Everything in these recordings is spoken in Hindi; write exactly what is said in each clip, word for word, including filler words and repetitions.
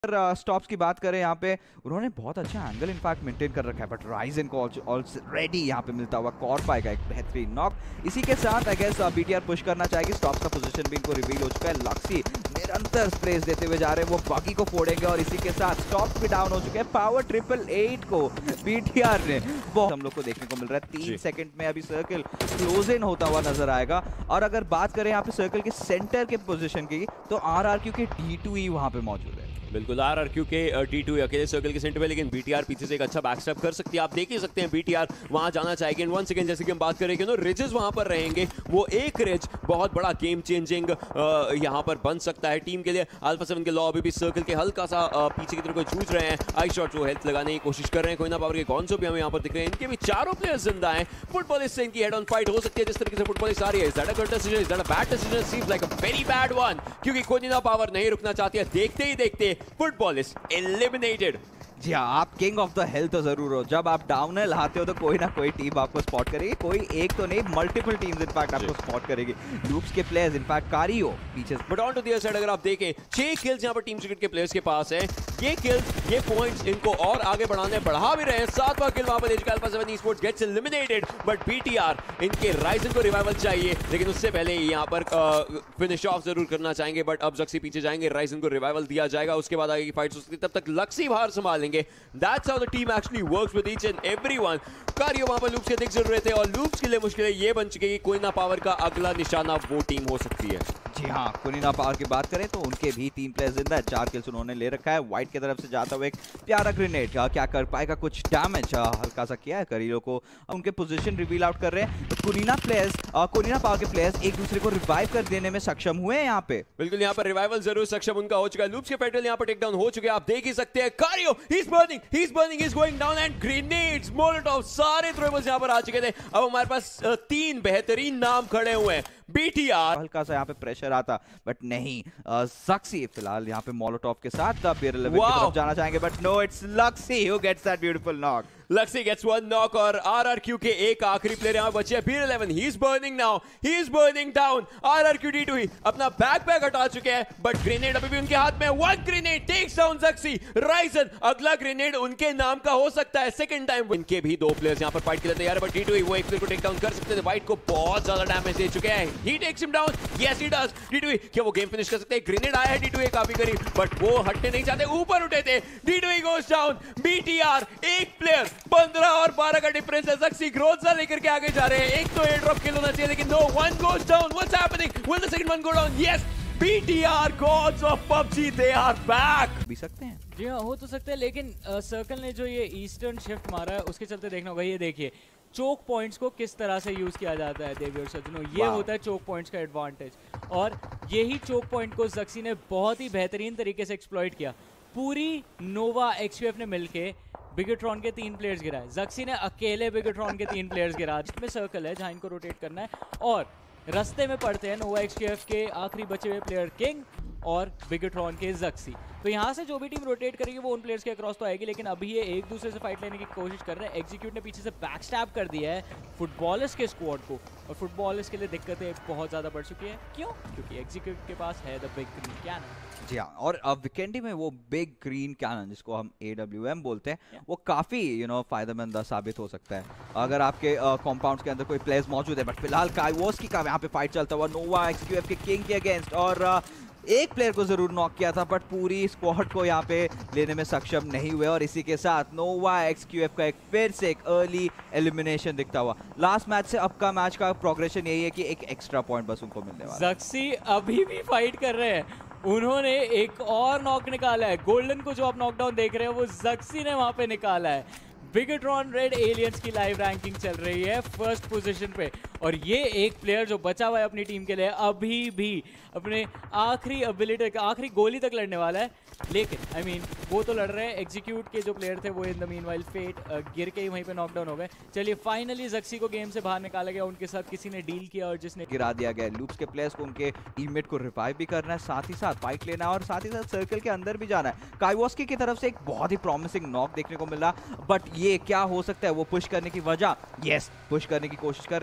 स्टॉप्स की बात करें यहाँ पे उन्होंने बहुत अच्छा एंगल इनफैक्ट मेंटेन कर रखा है, बट राइजन को ऑलरेडी यहाँ पे मिलता हुआ कॉर पाएगा एक बेहतरीन नॉक। इसी के साथ आई गेस बीटीआर पुश करना चाहेगी। स्टॉप्स का पोजीशन भी इनको रिवील हो चुका है। लक्सी निरंतर स्प्रेस देते हुए जा रहे हैं, वो बाकी को फोड़ेंगे और इसी के साथ स्टॉप्स भी डाउन हो चुके हैं। पावर ट्रिपल एट को बीटीआर ने बहुत हम लोग को देखने को मिल रहा है। तीन सेकंड में अभी सर्कल क्लोज इन होता हुआ नजर आएगा। और अगर बात करें यहाँ पे सर्कल के सेंटर के पोजीशन की, तो आरआरक्यू के डी टू ई वहां पे मौजूद है। बिल्कुल आरआरक्यू के डी टू अकेले सर्कल के सेंटर पे, लेकिन बीटीआर पीछे से एक अच्छा बैकस्टेप कर सकती है। आप देख ही सकते हैं बीटीआर वहां जाना चाहेगी। वन सेकंड जैसे कि हम बात करें कि नो रिजेस वहां पर रहेंगे, वो एक रिज बहुत बड़ा गेम चेंजिंग यहां पर बन सकता है टीम के लिए। अल्फा सेवन के लॉ अभी भी सर्कल के हल्का सा पीछे की तरफ को जूझ रहे हैं। आई शॉट वो हेल्थ लगाने की कोशिश कर रहे हैं। कोइना पावर के कॉन्सो भी हमें यहाँ पर दिख रहे हैं। इनके भी चारों प्लेयर्स जिंदा हैं। फुटबॉल इससे इनकी हेड ऑन फाइट हो सकती है। जिस तरीके से फुटबॉल इस आ रही है, is that a good decision, is that a bad decision? Seems like a very bad one, क्योंकि कोइना पावर नहीं रुकना चाहती है। देखते ही देखते फुटबॉल इस eliminated। जी हाँ, आप किंग ऑफ द हिल तो जरूर हो। जब आप डाउन हिल आते हो तो कोई ना कोई टीम आपको स्पॉट करेगी। कोई एक तो नहीं, मल्टीपल टीम्स इनफैक्ट आपको स्पॉट करेगी। लूप्स के प्लेयर्स इनफैक्ट कारियो पीछे। But on to the other side अगर आप देखें, छह किल्स यहां पर टीम सीक्रेट के प्लेयर्स के पास है। ये किल्स, ये पॉइंट्स इनको और आगे बढ़ाने बढ़ा भी रहे हैं। सातवां किल वहां पर एजिकल Alpha seven esports gets eliminated. But BTR इनके राइजन को रिवाइवल चाहिए, लेकिन उससे पहले यहां पर फिनिश ऑफ जरूर करना चाहेंगे। बट अब जक्सी पीछे जाएंगे, राइजन को रिवाइवल दिया जाएगा। उसके बाद आगे की फाइट्स हो सकती है। तब तक लक्सी बाहर संभालेंगे। That's how the team actually works with each and everyone। कारियो वहां पर लूप्स के दिख जरूर रहे थे, और लूप्स के लिए मुश्किलें ये बन चुकी है कि कोइना पावर का अगला निशाना वो टीम हो सकती है। जी हाँ, कोइना पावर की बात करें तो उनके भी तीन प्लेयर्स जिंदा है। चार किल्स उन्होंने ले रखा है। व्हाइट की तरफ से जाता हुआ एक प्यारा ग्रेनेड, क्या कर पाएगा? कुछ डैमेज हल्का सा किया है करियो को। उनके पोजीशन रिवील आउट कर रहे हैं। तो कोइना प्लेयर्स, कोइना पावर के प्लेयर्स एक दूसरे को रिवाइव कर देने में सक्षम हुए हैं यहाँ पे। बिल्कुल, यहाँ पर रिवाइवल जरूर सक्षम उनका हो चुका है। लूप्स के पेट्रोल यहाँ पर टेक डाउन हो चुके हैं। आप देख ही सकते हैं कारियो, he is burning, he is burning, he is going down and grenades, molotov, सारे थ्रोएबल्स यहाँ पर आ चुके थे। अब हमारे पास तीन बेहतरीन नाम खड़े हुए हैं। बीटीआर हल्का सा यहाँ पे प्रेशर आता, बट नहीं, ज़क्सी फिलहाल यहाँ पे मोलोटॉव के साथ बेयर इलेवन की तरफ जाना चाहेंगे। But no, it's Luxxy who gets that beautiful knock. Luxxy gets one knock, और आरआरक्यू के एक आखिरी प्लेयर यहाँ बचे हैं। Bear eleven, he is burning now, he is burning down. RRQ D two he अपना बैकपैक हटा चुके हैं, बट ग्रेनेड अभी भी उनके हाथ में। One grenade takes down Zuxxy. Ryzen, अगला ग्रेनेड उनके नाम का हो सकता है। सेकंड टाइम इनके भी दो प्लेयर्स यहाँ पर फाइट के लिए तैयार है, बट डी टू ही वो एक प्लेयर को टेक डाउन कर सकते थे। व्हाइट को बहुत ज्यादा डैमेज दे चुके हैं। He takes him down, yes he does. D two he क्या वो गेम फिनिश कर सकते हैं? ग्रेनेड आया है डी टू ही काफी करीब, बट वो हटने नहीं चाहते, ऊपर उठे थे। D two he goes down. BTR एक प्लेयर, पंद्रह और बारह का डिफरेंस है। ज़क्सी ग्रोजा लेकर के आगे जा रहे हैं। एक तो एयर ड्रॉप किल होना चाहिए, लेकिन no, one goes down. What's happening? Will the second one go down? Yes, BTR gods of PUBG, they are back. भी सकते हैं, जी हाँ, हो तो सकता है, लेकिन सर्कल uh, ने जो ये ईस्टर्न शिफ्ट मारा है उसके चलते देखना होगा। ये देखिए चोक पॉइंट्स को किस तरह से यूज किया जाता है देवी और सज्जनों, ये होता है चोक पॉइंट्स का एडवांटेज। और यही चोक पॉइंट को ज़क्सी ने बहुत ही बेहतरीन तरीके से एक्सप्लॉइट किया। पूरी नोवा एक्सयूएफ ने मिलके बिगेट्रॉन के तीन प्लेयर्स गिराए। ज़क्सी ने अकेले बिगेट्रॉन के तीन प्लेयर्स गिराए। इसमें सर्कल है जहाँ इनको रोटेट करना है, और रास्ते में पड़ते हैं नोवा एक्सयूएफ के आखिरी बचे हुए प्लेयर किंग और बिगेट्रॉन के ज़क्सी। तो यहाँ से जो भी टीम रोटेट करेगी वो उन प्लेयर्स के अक्रॉस तो आएगी, लेकिन अभी ये एक दूसरे से फाइट लेने की कोशिश कर रहे हैं। एग्जीक्यूट ने पीछे से बैक स्टैप कर दिया है फुटबॉलर्स के स्क्वाड को, और फुटबॉलर्स के लिए दिक्कतें बहुत ज़्यादा बढ़ चुकी हैं। क्यों? क्योंकि एग्जीक्यूट के पास है द बिग ग्रीन कैनन। जी हाँ, और विकेंडी में वो बिग ग्रीन कैनन जिसको हम ए डब्ल्यू एम बोलते हैं, वो काफ़ी यू नो फायदेमंद साबित हो सकता है अगर आपके कॉम्पाउंड्स के अंदर कोई प्लेयर्स मौजूद है। बट फिलहाल काइवोस्की का यहाँ पे फाइट चलता हुआ नोवा एक्सक्यूएफ के किंग के अगेंस्ट, और एक प्लेयर को जरूर नॉक किया था, बट पूरी स्क्वाड को यहाँ पे लेने में सक्षम नहीं हुए। और इसी के साथ नोवा एक्सक्यूएफ का एक फिर से एक अर्ली एलिमिनेशन दिखता हुआ। लास्ट मैच से अब का मैच का प्रोग्रेशन यही है कि एक एक्स्ट्रा पॉइंट बस उनको मिलने वाला है। ज़क्सी अभी भी फाइट कर रहे हैं। उन्होंने एक और नॉक निकाला है। गोल्डन को जो आप नॉकडाउन देख रहे हैं वो ज़क्सी ने वहां पे निकाला है। बिगेट्रॉन रेड एलियंस की लाइव रैंकिंग चल रही है फर्स्ट पोजीशन पे, और ये एक प्लेयर जो बचा हुआ है अपनी टीम के लिए अभी भी अपने आखिरी एबिलिटी, आखिरी गोली तक लड़ने वाला है। लेकिन आई I मीन mean, वो तो लड़ रहे हैं। एग्जीक्यूट के जो प्लेयर थे वो इन द मीनवाइल फेट गिर के ही वहीं पे नॉकडाउन हो गए। चलिए फाइनली ज़क्सी को गेम से बाहर निकाला गया। उनके साथ किसी ने डील किया और जिसने गिरा दिया गया। लूप्स के प्लेयर्स को उनके टीममेट को रिवाइव भी करना है, साथ ही साथ फाइट लेना है, और साथ ही साथ सर्कल के अंदर भी जाना है। काइवोस्की की तरफ से एक बहुत ही प्रॉमिसिंग नॉक देखने को मिला, बट ये क्या हो सकता है? वो पुश करने की वजह, यस पुश करने की कोशिश कर रहे। जी नाइन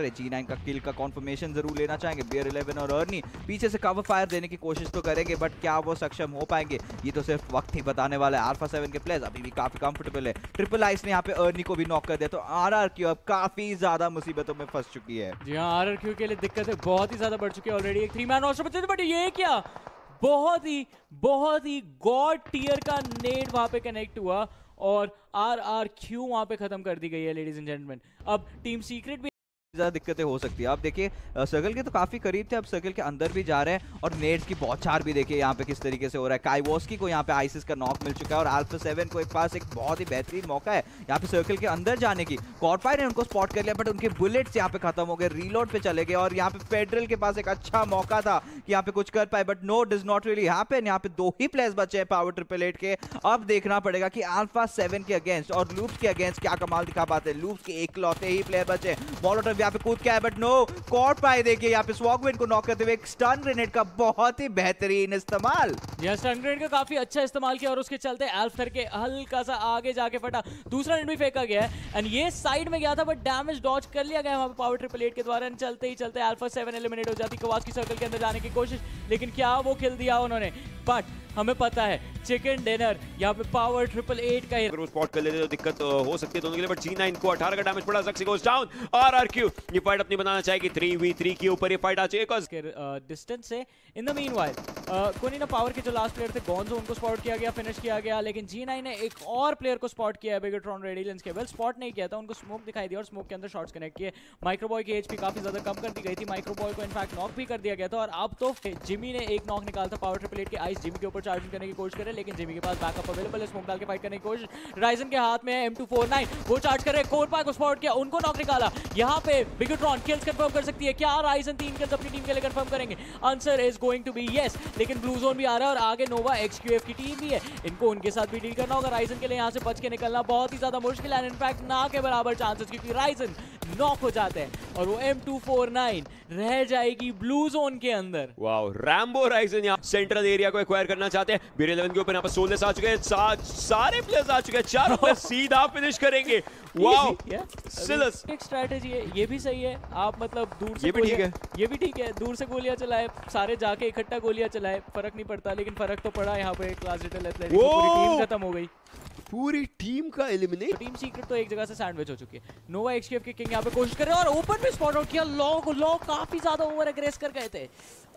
इनका किल का कॉन्फर्मेशन जरूर लेना चाहेंगे। बियर इलेवन और अर्नी पीछे से कवर फायर देने की कोशिश तो करेंगे, बट क्या वो सक्षम हो पाएंगे ये तो सिर्फ वक्त ही बताने वाला है। अल्फा सेवन के प्लेयर्स अभी भी काफी कंफर्टेबल है। ट्रिपल आइस ने यहाँ पे अर्नी को भी नॉक कर दिया, तो आरआरक्यू अब काफी ज्यादा मुसीबतों में फंस चुकी है। जी हाँ, आरआरक्यू के लिए दिक्कतें बहुत ही ज्यादा बढ़ चुकी है ऑलरेडी। एक थ्री मैन रोस्टर बचे थे, बट ये क्या बहुत ही बहुत ही गॉड टियर का नेट वहां पे कनेक्ट हुआ और आरआरक्यू वहां पे खत्म कर दी गई है लेडीज एंड जेंटलमैन। अब टीम सीक्रेट भी ज्यादा दिक्कतें हो सकती है। आप देखिए सर्कल के तो काफी करीब थे, अब सर्कल के अंदर भी जा रहे हैं और नेट्स की बौछार भी देखिए यहाँ पे किस तरीके से हो रहा है। काइवोस्की को यहाँ पे आइसिस का नॉक मिल चुका है और अल्फा सेवन को एक पास एक बहुत ही बेहतरीन मौका है यहाँ पे सर्कल के अंदर जाने की। कॉर्पाई ने उनको स्पॉट कर लिया, बट उनके बुलेट्स यहाँ पे खत्म हो गए, रीलोड पे चले गए और यहाँ पे फेडरल के पास एक अच्छा मौका था कि यहाँ पे कुछ कर पाए, but no does not really happen. यहाँ पे दो ही प्लेयर्स बचे हैं पावर ट्रिपल एट के। अब देखना पड़ेगा कि अल्फा सेवन के अगेंस्ट और लूप्स के अगेंस्ट क्या कमाल दिखा पाते हैं। लूप्स के एकलौते ही प्लेयर बचे, मोलोटोव यहाँ पे कूद के है, बट नो कॉर्पाई देखिए यहाँ पे स्वॉगविन को नॉक करते हुए एक स्टन ग्रेनेड का बहुत ही बेहतरीन इस्तेमाल। यह स्टन ग्रेनेड का काफी अच्छा इस्तेमाल किया और उसके चलते एल्फथर के हल्का सा आगे जाके फटा। दूसरा नेट भी फेंका गया है एंड ये साइड में गया था, बट डैमेज डॉज कर लिया गया वहां पे पावर ट्रिपल एट के द्वारा। चलते ही चलते अल्फा सेवन एलिमिनेट हो जाती। कवास्की सर्कल के अंदर जाने की कोशिश, लेकिन क्या वो किल दिया उन्होंने। बट हमें पता है चिकन डिनर यहाँ पे पावर ट्रिपल एट का ही। अगर वो स्पॉट कर लेते तो दिक्कत हो सकती है दोनों के लिए, बट जी नाइन को अठारह का डैमेज पड़ा। Zuxxy goes down. आरआरक्यू ये फाइट अपनी बनाना चाहेगी। थ्री वी थ्री के ऊपर ये फाइट आ चुकी है डिस्टेंस से। इन द मीनवाइल कोनी ना पावर के जो लास्ट प्लेयर थे गोंजो, उनको स्पॉट किया गया, फिनिश किया गया, लेकिन जी नाइन ने एक और प्लेयर को स्पॉट किया है बिगेट्रॉन रेडियंस के। वेल स्पॉट नहीं किया था, उनको स्मोक दिखाई दिया और स्मोक के अंदर शॉट्स कनेक्ट किए। माइक्रोबॉय की एचपी काफी ज्यादा कम कर दी गई थी, माइक्रोबॉय को इनफैक्ट नॉक भी कर दिया गया था और अब तो जिमी ने एक नॉक निकाला था पावर ट्रिपल एट के। आइस जिमी के ऊपर चार्जिंग करने की कोशिश करे, लेकिन जिमी के पास बैकअप अवेलेबल है, स्मोक डाल के फाइट करने की कोशिश। राइजन के हाथ में है एम टू फोर नाइन, वो चार्ज कर रहे हैं। कोरपा को स्पॉट किया, उनको नॉक निकाला। यहाँ पे बिगेट्रॉन किल्स कंफर्म कर सकती है। क्या राइजन तीन किल्स अपनी टीम के लिए कंफर्म करेंगे? Answer is going to be yes, लेकिन ब्लू जोन भी आ रहा है और आगे नोवा एक्सक्यूएफ की टीम भी है, इनको उनके साथ भी डील करना होगा। राइजन के लिए यहाँ से बच के निकलना बहुत ही ज्यादा मुश्किल है, इनफैक्ट ना के बराबर चांसेस, क्योंकि राइजन नॉक हो जाते हैं और वो एम टू फोर नाइन रह जाएगी ब्लू जोन के अंदर। वाओ, रैम्बो राइजन यहाँ सेंट्रल एरिया को एक्वायर करना चाहते हैं। बीर इलेवन के ऊपर यहाँ पर सोलह आ चुके हैं, सा, सारे प्लेयर्स आ चुके हैं, चारों प्लेयर सीधा फिनिश करेंगे। वाओ, सिलस एक स्ट्रेटजी है, ये भी सही है। आप मतलब दूर से ये भी ठीक है, ये भी ठीक है, दूर से गोलियां चलाए, सारे जाके इकट्ठा गोलियां चलाए, फर्क नहीं पड़ता, लेकिन फर्क तो पड़ा यहाँ पे। क्लास डिटेल एथलेटिक्स की पूरी टीम खत्म हो गई, पूरी टीम का एलिमिनेट। टीम सीक्रेट तो एक जगह से सैंडविच हो चुकी है। नोवा एक्सक्यूएफ के किंग यहाँ पे कोशिश कर रहे हैं और ओपन में स्पॉट आउट किया। लॉ को लॉ काफी ज्यादा ओवर एग्रेस कर गए थे।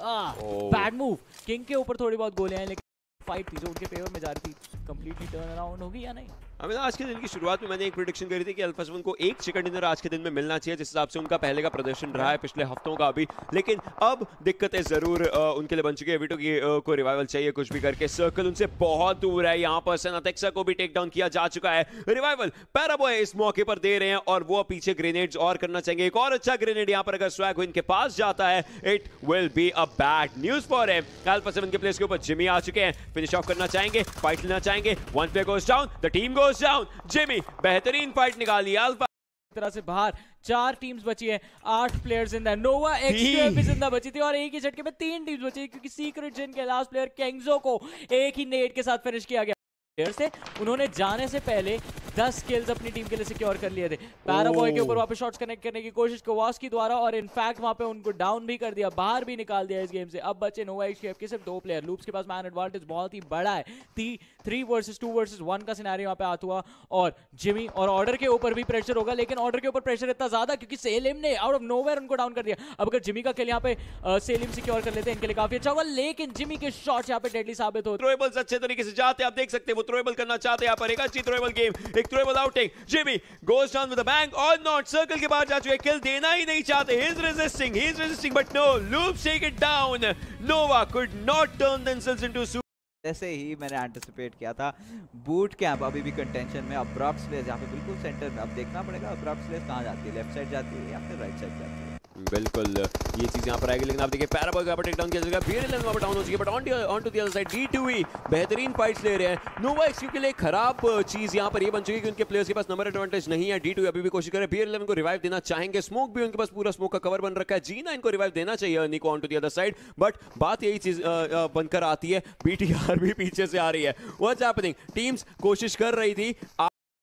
Bad move. किंग के ऊपर थोड़ी बहुत गोलियां हैं, लेकिन फाइट थी जो उनके फेवर में जा रही थी, कंप्लीटली टर्न अराउंड होगी या नहीं? हमें आज के दिन की शुरुआत में मैंने एक प्रेडिक्शन करी थी कि अल्फा सेवन को एक चिकन डिनर आज के दिन में मिलना चाहिए, जिस हिसाब से उनका पहले का प्रदर्शन रहा है पिछले हफ्तों का भी। लेकिन अब दिक्कतें जरूर आ, उनके लिए बन चुकी है। वीटो की आ, को रिवाइवल चाहिए कुछ भी करके। सर्कल उनसे बहुत दूर है, यहाँ पर सेनाटेक्सा को भी टेक डाउन किया जा चुका है। रिवाइवल पैराबॉय इस मौके पर दे रहे हैं और वो पीछे ग्रेनेड्स और करना चाहेंगे। एक और अच्छा ग्रेनेड यहाँ पर अगर स्वैग इनके पास जाता है, it will be a bad news for him. Alpha seven के प्लेस के ऊपर जिमी आ चुके हैं, फिनिश ऑफ करना चाहेंगे, फाइट लेना चाहेंगे। One player goes down, the team goes down. Jimmy बेहतरीन फाइट निकाली। अल्फा तरह से बाहर चार टीम्स बची है, आठ players in the Nova XQF भी जिंदा बची थी और एक ही झटके में तीन टीम्स बची, क्योंकि सीक्रेट जिन के लास्ट प्लेयर केंगजो को एक ही नेट के साथ फिनिश किया गया। से उन्होंने जाने से पहले दस किल्स अपनी टीम के लिए सिक्योर कर लिए थे। पैराबॉय के ऊपर वापस शॉट्स कनेक्ट करने की कोशिश कवास्की द्वारा और इनफैक्ट वहां पे उनको डाउन भी कर दिया, बाहर भी निकाल दिया इस गेम से। अब बचे नोवा एक्सक्यूएफ के सिर्फ दो प्लेयर। लूप्स के पास मैन एडवांटेज बहुत ही बड़ा है, थी three versus two versus one का सिनेरियो वहां पे आता हुआ और जिमी और ऑर्डर के ऊपर भी प्रेशर होगा, लेकिन ऑर्डर के ऊपर प्रेशर इतना ज्यादा क्योंकि सेलिम ने आउट ऑफ नोवेयर उनको डाउन कर दिया। अब अगर जिमी का किल यहाँ पे सेलिम सिक्योर कर लेते हैं इनके लिए काफी अच्छा होगा, लेकिन जिमी के शॉट्स यहाँ पे डेडली साबित होते। थ्रोएबल्स अच्छे तरीके से जाते हैं, आप देख सकते हैं वो थ्रोएबल करना चाहते हैं। यहाँ पर एक अच्छी थ्रोएबल गेम, एक throwable outing. Jimmy goes down with a bang और नॉट। सर्कल के बाहर जा चुके, किल देना ही नहीं चाहते। He is resisting, he is resisting but no, loops take it down. Nova could not turn themselves into सू। जैसे ही मैंने एंटिसिपेट किया था, बूट कैंप अभी भी कंटेंशन में। अब्रॉक्स प्लेस यहाँ पे बिल्कुल सेंटर में। अब देखना पड़ेगा अब्रॉक्स प्लेस कहाँ जाती है, लेफ्ट साइड जाती है या फिर राइट साइड जाती है। बिल्कुल ये चीज यहाँ पर आएगी, लेकिन आप देखिए पैराबॉय का टेक डाउन किया जाएगा, बीर इलेवन वहां पर डाउन हो चुकी है, but on on to the other side D two E बेहतरीन फाइट्स ले रहे हैं। नोवा एक्सक्यू के लिए खराब चीज यहाँ पर ये बन चुकी है कि उनके प्लेयर्स के पास नंबर एडवांटेज नहीं है। डी टू अभी भी कोशिश कर रहे हैं, बीर इलेवन को रिवाइव देना चाहेंगे। स्मोक भी उनके पास पूरा स्मोक का कवर बन रखा है। जी नाइन को रिवाइव देना चाहिए निको on to the other side, but बात यही चीज बनकर आती है, बीटीआर भी पीछे से आ रही है। What's happening? टीम्स कोशिश कर रही थी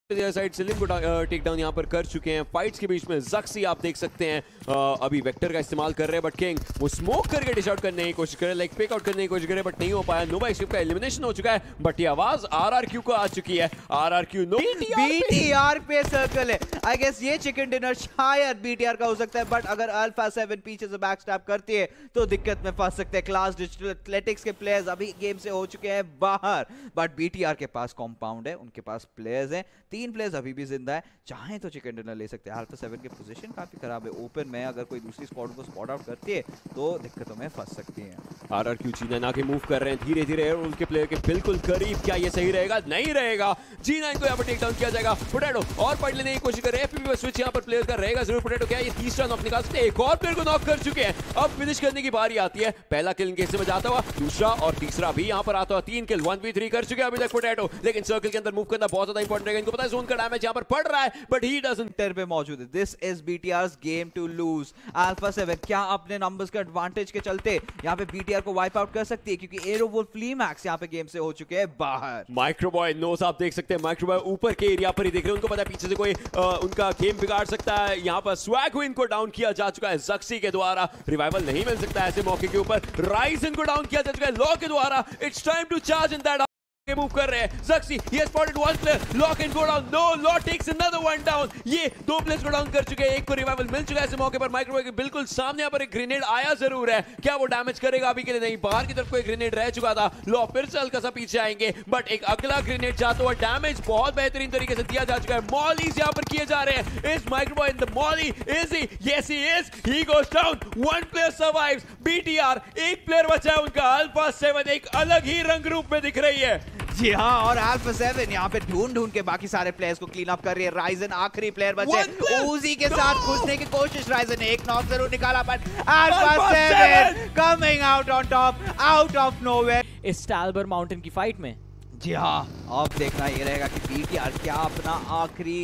साइड सिलिम को टेक डाउन यहाँ पर कर चुके हैं। फाइट्स के बीच में ज़क्सी आप देख सकते हैं आ, अभी वेक्टर का इस्तेमाल कर रहे हैं, बट किंग वो स्मोक करके डिश आउट करने की कोशिश करे, लाइक पिक आउट करने की कोशिश करे, बट नहीं हो पाया। नोवा शिप का एलिमिनेशन हो चुका है, बट ये आवाज आरआरक्यू को आ चुकी है। आरआरक्यू नो बीटीआर पे सर्कल है। आई गेस ये चिकन डिनर शायद बीटीआर का हो सकता है, बट अगर अल्फा सेवन पीछे से बैक स्टैप करती है तो दिक्कत में फंस सकते हैं। क्लास डिजिटल एथलेटिक्स के प्लेयर्स अभी गेम से हो चुके हैं बाहर, बट बीटीआर के पास कॉम्पाउंड है, उनके पास प्लेयर्स हैं, तीन प्लेयर्स अभी भी जिंदा है, चाहे तो चिकन डिनर ले सकते हैं। अल्फा सेवन की पोजीशन काफी खराब है, ओपन में अगर कोई दूसरी स्क्वाड को स्पॉट आउट करती है तो दिक्कतों में फंस सकती है। आरआरक्यू जी नाइन आके मूव कर रहे हैं धीरे धीरे उनके प्लेयर के बिल्कुल करीब। क्या ये सही रहेगा? नहीं रहेगा। जी नाइन को यहाँ पर टेक डाउन किया जाएगा। पोटैटो और फाइट लेने की कोशिश कर रहे हैं, एफपीपी स्विच यहाँ पर प्लेयर का रहेगा जरूर। पोटैटो क्या ये तीसरा नॉक निकाल सकते हैं? एक और प्लेयर को नॉक कर चुके हैं, अब फिनिश करने की बारी आती है। पहला किल इनके हिस्से में जाता हुआ, दूसरा और तीसरा भी यहाँ पर आता हुआ। तीन किल वन वी थ्री कर चुके हैं अभी तक पोटैटो, लेकिन सर्कल के अंदर मूव करना बहुत ज्यादा इंपॉर्टेंट रहेगा। इनको पता है जोन का डैमेज यहाँ पर पड़ रहा है, बट ही डजंट पे मौजूद है। This is BTR's game to lose. Alpha seven क्या अपने नंबर्स के एडवांटेज के चलते यहाँ पे बीटीआर को वाइप आउट कर सकती है, क्योंकि एरो वुल्फ फ्लीमैक्स यहाँ पे गेम से हो चुके हैं बाहर। माइक्रोबॉय नोस आप देख सकते हैं, माइक्रोबॉय ऊपर के एरिया पर ही देख रहे हैं, उनको पता है पीछे से कोई आ, उनका गेम बिगाड़ सकता है। यहाँ पर स्वैगविन को डाउन किया जा चुका है ज़क्सी के द्वारा, रिवाइवल नहीं मिल सकता ऐसे मौके के ऊपर। राइजन को डाउन किया जा चुका है लॉ के द्वारा। It's time to charge in that move कर रहे हैं ज़क्सी, he has spotted one player, lock and go down, no, Law takes another one down। ये दो प्लेयर्स को डाउन कर चुके हैं, एक को रिवाइवल मिल चुका है ऐसे मौके पर। माइक्रोवेव के बिल्कुल सामने यहाँ पर एक ग्रेनेड आया जरूर है, क्या वो डैमेज करेगा? अभी के लिए नहीं, बाहर की तरफ कोई ग्रेनेड रह चुका था। लॉ फिर से हल्का सा पीछे आएंगे, बट एक अगला ग्रेनेड जाता हुआ डैमेज बहुत बेहतरीन तरीके से दिया जा चुका है। मॉलीज यहाँ पर किए जा रहे हैं। Is microwave in the molly? Is he? Yes he is. He goes down, one player survives. BTR एक प्लेयर बचा है उनका। अल्फा सेवन एक अलग ही रंग रूप में दिख रही है। जी हाँ, और अल्फा सेवन यहाँ पे ढूंढ ढूंढ के बाकी सारे प्लेयर्स को क्लीन अप कर रही है। राइजन आखिरी प्लेयर बचे, उसी के साथ घुसने की कोशिश। राइजन ने एक नॉक जरूर निकाला, but Alpha seven coming out on top out of nowhere इस स्टालबर माउंटेन की फाइट में। जी हाँ, अब देखना ये रहेगा कि बीटीआर क्या अपना आखिरी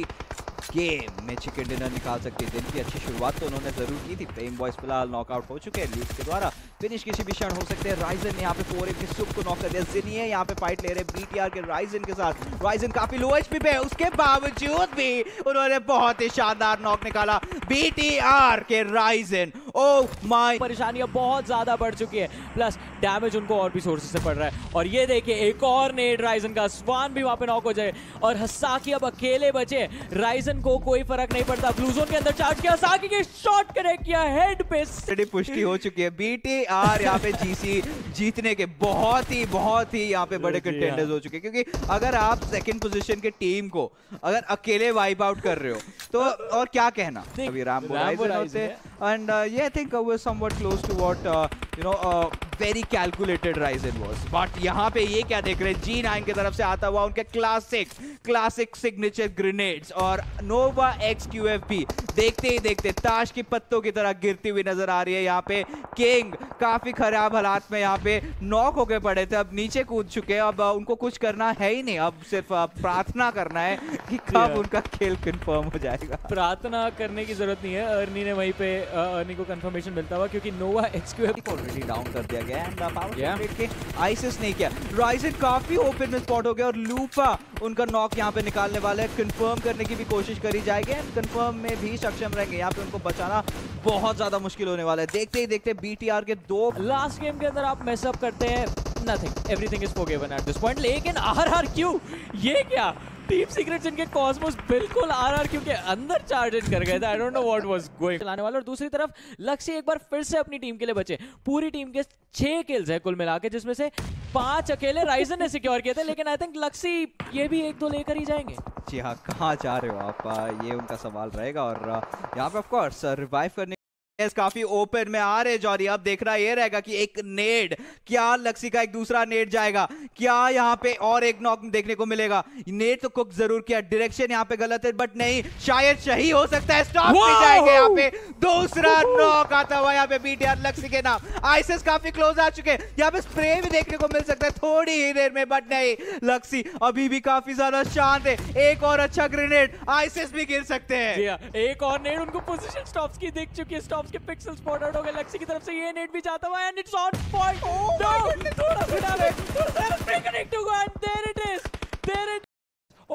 गेम में चिकन डिनर निकाल सकती है। दिन की अच्छी शुरुआत तो उन्होंने जरूर की थी। पेम बॉयज फिलहाल नॉकआउट हो चुके हैं ल्यूस के द्वारा, फिनिश किसी भी क्षण हो सकते हैं। राइजन ने यहाँ पे फोर के सुप को नॉक कर दिया। जिनिए यहाँ पे फाइट ले रहे हैं बीटीआर के राइजन के साथ। राइजन काफी लो एचपी पे है, उसके बावजूद भी उन्होंने बहुत ही शानदार नॉक निकाला बीटीआर के राइजन। ओह माय, परेशानियां बहुत ज्यादा बढ़ चुकी है, प्लस डैमेज उनको और भी सोर्सेस से पड़ रहा है। और ये देखिए एक और नेड राइजन का, स्वान भी वहां पे नॉक हो जाए, और हसाकी अब अकेले बचे। राइजन को कोई फर्क नहीं पड़ता, ब्लू जोन के अंदर चार्ज किया, हसाकी के शॉट कनेक्ट किया हेड पे। पुष्टि हो चुकी है। बीटीआर यहाँ पे जीसी जीतने के बहुत ही बहुत ही यहाँ पे बड़े कंटेंडर्स हो चुके हैं, क्योंकि अगर आप सेकंड पोजीशन के टीम को अगर अकेले वाइप आउट कर रहे हो तो और क्या कहना। अभी रैम्बो राइजन होते एंड ये I think we somewhat close to what you know very calculated Ryzen was, but यहाँ पे ये क्या देख रहे हैं, जी नाइन की तरफ से आता हुआ उनके क्लासिक क्लासिक सिग्नेचर ग्रेनेड्स, और नोवा एक्स क्यू एफ भी देखते ही देखते ताश की पत्तों की तरह गिरती हुई नजर आ रही है। यहाँ पे किंग काफी खराब हालात में यहाँ पे नॉक होके पड़े थे, अब नीचे कूद चुके हैं। अब उनको कुछ करना है ही नहीं, अब सिर्फ प्रार्थना करना है कि कब उनका खेल कंफर्म हो जाएगा। प्रार्थना करने की जरूरत नहीं है, अर्नी ने वहीं पे अर्नी को कंफर्मेशन मिलता हुआ, क्योंकि Nova X Q F already down कर दिया गया एंड पावर के आइसिस नहीं किया। राइजन काफी ओपन में स्पॉट हो गया, और लूपा उनका नॉक यहाँ पे निकालने वाले हैं। कंफर्म करने की भी कोशिश करी जाएगी एंड कंफर्म में भी सक्षम रहेंगे। यहाँ पे उनको बचाना बहुत ज्यादा मुश्किल होने वाला है। देखते ही देखते बीटीआर के दो लास्ट गेम के अंदर आप मैस अप करते हैं, nothing, everything is forgiven at this point. लेकिन आरआरक्यू ये क्या, टीम सीक्रेट्स इनके कॉस्मोस बिल्कुल आरआरक्यू के अंदर चार्ज इन कर गए थे। I don't know what was going चलाने वाला। और दूसरी तरफ लक्ष्य एक बार फिर से अपनी टीम के लिए बचे। पूरी टीम के छह किल्स है कुल मिला के, जिसमें से पांच अकेले राइजन ने सिक्योर किए थे, लेकिन आई थिंक लक्ष्य ये भी एक दो लेकर ही जाएंगे। जी हाँ, कहाँ जा रहे हो आप, ये उनका सवाल रहेगा। और यहाँ पे ऑफ कोर्स रिवाइव करने काफी ओपन में आ रहे जॉरी। अब देखना ये रहेगा कि एक नेड, क्या लक्सी का एक दूसरा नेड जाएगा, क्या यहाँ पे और एक नॉक देखने को मिलेगा। नेड तो कुक जरूर किया, डायरेक्शन यहाँ पे गलत है, बट नहीं, शायद सही हो सकता है। स्टॉप भी जाएंगे यहाँ पे, दूसरा नॉक आता हुआ यहाँ पे बीटीआर लक्सी के नाम। आइसिस काफी क्लोज आ चुके हैं, यहाँ पे स्प्रे भी देखने को मिल सकता है थोड़ी ही देर में, बट नहीं, लक्सी अभी भी काफी ज्यादा शांत है। एक और अच्छा ग्रेनेड, आइसिस भी गिर सकते हैं। एक और नेड उनको पोजीशन स्टॉप्स की दिख चुकी है, स्टॉप्स के पिक्सल स्पॉट आउट हो गए लक्ष्य की तरफ से। ये नेट भी जाता हुआ एंड इट्स ऑन पॉइंट। थोड़ा फिर आ गए, थोड़ा सा connect to go and there it is, there it. Oh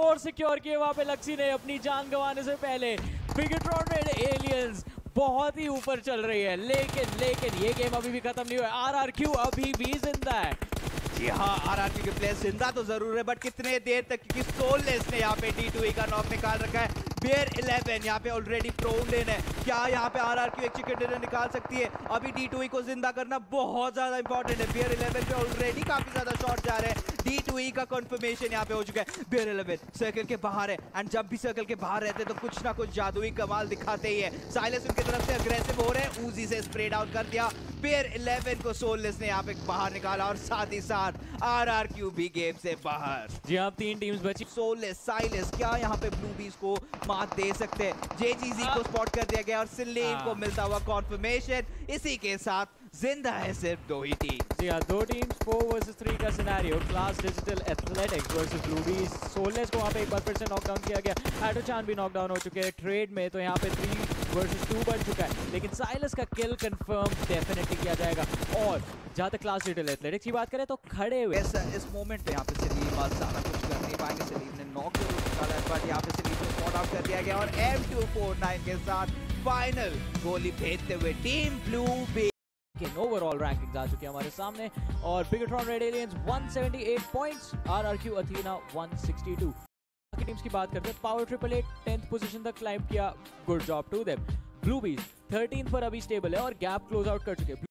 door secure किए वहां पे लक्सी ने अपनी जान गंवाने से पहले। बिगेट्रॉन रेड एलियंस बहुत ही ऊपर चल रही है, लेकिन लेकिन ये गेम अभी भी खत्म नहीं हुआ। आरआरक्यू अभी भी जिंदा है। जी हाँ, आरआरक्यू के प्लेयर जिंदा तो जरूर है, बट कितने देर तक, क्योंकि सोललेस ने यहाँ पे डी टू ई का नॉक निकाल रखा है। बियर इलेवन यहाँ पे ऑलरेडी प्रोन लेन है। क्या यहाँ पे आरआरक्यू एक चिकन डिनर निकाल सकती है? अभी डी टू ई को जिंदा करना बहुत ज्यादा इंपॉर्टेंट है। बियर इलेवन पे ऑलरेडी काफी ज्यादा शॉट जा रहे हैं। डी टू ई का कंफर्मेशन यहाँ पे हो चुका है। बियर इलेवन सर्कल के बाहर है, एंड जब भी सर्कल के बाहर रहते हैं तो कुछ ना कुछ जादुई कमाल दिखाते ही है। साइलेंस उनकी तरफ से अग्रेसिव हो रहे हैं, ऊजी से स्प्रेड आउट कर दिया। बियर इलेवन को सोललेस ने यहाँ पे बाहर निकाला, और साथ ही साथ आरआरक्यू भी गेम से बाहर। जी हाँ, तीन टीम्स बची। सोललेस, साइलेंस क्या यहाँ पे ब्लू बीज को मात दे सकते हैं? जेजीजी को स्पॉट कर दिया गया और सिलेन को मिलता हुआ कॉन्फर्मेशन। इसी के साथ जिंदा है सिर्फ दो ही टीम। जी हाँ, दो टीम्स, फोर वर्सेस थ्री का scenario. Class digital athletics versus Bluebees. Soulless को वहाँ पे एक बार फिर से नॉकडाउन किया गया। एडोचान भी नॉकडाउन हो चुके हैं ट्रेड में, तो यहाँ पे थ्री वर्सेस टू बन चुका है। लेकिन साइलस का किल कंफर्म डेफिनेटली किया जाएगा। और जहाँ तक क्लास डिजिटल एथलेटिक्स की बात करें तो खड़े हुए इस इस मोमेंट पे यहाँ पे सलीम आज ज्यादा कुछ कर नहीं पाएंगे। सलीम ने नॉक जरूर निकाला है, बट यहाँ पे सलीम को स्पॉट आउट कर दिया गया, और एम टू फोर नाइन के साथ फाइनल गोली भेजते हुए team blue bee overall rankings आ चुकी है हमारे सामने। और Bigetron red aliens one seventy eight points, RRQ Athena one sixty two. बाकी टीम्स की बात करते हैं, power triple eight tenth position तक क्लाइंब किया, good job to them. Bluebees thirteen पर अभी स्टेबल है और गैप क्लोज आउट कर चुके हैं।